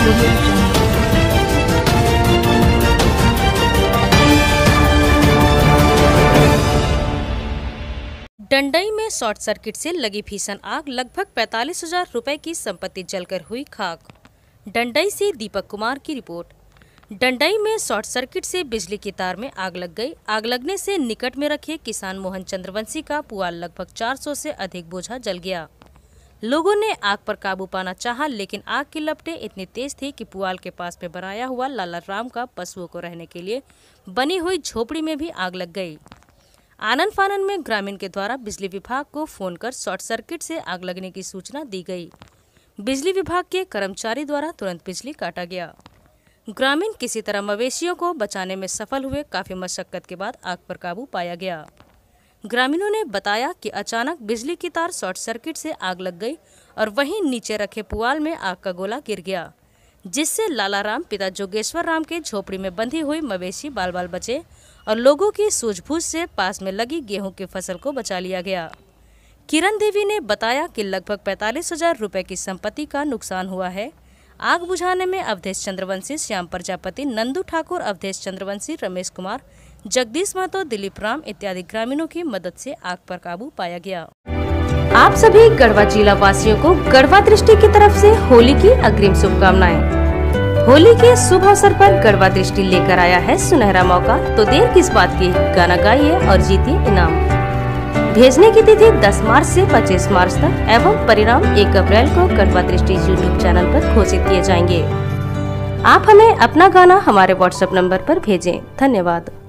डंडई में short circuit से लगी भीषण आग, लगभग 45,000 रुपए की संपत्ति जलकर हुई खाक। डंडई से दीपक कुमार की रिपोर्ट। डंडई में शॉर्ट सर्किट से बिजली की तार में आग लग गई। आग लगने से निकट में रखे किसान मोहन चंद्रवंशी का पुआल लगभग 400 से अधिक बोझा जल गया। लोगों ने आग पर काबू पाना चाहा, लेकिन आग की लपटें इतनी तेज थी कि पुआल के पास में बनाया हुआ लाला राम का पशुओं को रहने के लिए बनी हुई झोपड़ी में भी आग लग गई। आनन फानन में ग्रामीण के द्वारा बिजली विभाग को फोन कर शॉर्ट सर्किट से आग लगने की सूचना दी गई। बिजली विभाग के कर्मचारी द्वारा तुरंत बिजली काटा गया। ग्रामीण किसी तरह मवेशियों को बचाने में सफल हुए। काफी मशक्कत के बाद आग पर काबू पाया गया। ग्रामीणों ने बताया कि अचानक बिजली की तार शॉर्ट सर्किट से आग लग गई और वहीं नीचे रखे पुआल में आग का गोला गिर गया, जिससे लाला राम पिता जोगेश्वर राम के झोपड़ी में बंधी हुई मवेशी बाल बाल बचे और लोगों की सूझबूझ से पास में लगी गेहूं की फसल को बचा लिया गया। किरण देवी ने बताया कि लगभग 45,000 रुपए की संपत्ति का नुकसान हुआ है। आग बुझाने में अवधेश चंद्रवंशी, श्याम प्रजापति, नंदू ठाकुर, अवधेश चंद्रवंशी, रमेश कुमार, जगदीश महतो, दिलीप राम इत्यादि ग्रामीणों की मदद से आग पर काबू पाया गया। आप सभी गढ़वा जिला वासियों को गढ़वा दृष्टि की तरफ से होली की अग्रिम शुभकामनाएं। होली के शुभ अवसर पर गढ़वा दृष्टि लेकर आया है सुनहरा मौका, तो देर किस बात की, गाना गाइए और जीतिए इनाम। भेजने की तिथि 10 मार्च से 25 मार्च तक एवं परिणाम 1 अप्रैल को गढ़वा दृष्टि यूट्यूब चैनल पर घोषित किए जाएंगे। आप हमें अपना गाना हमारे व्हाट्सएप नंबर पर भेजें। धन्यवाद।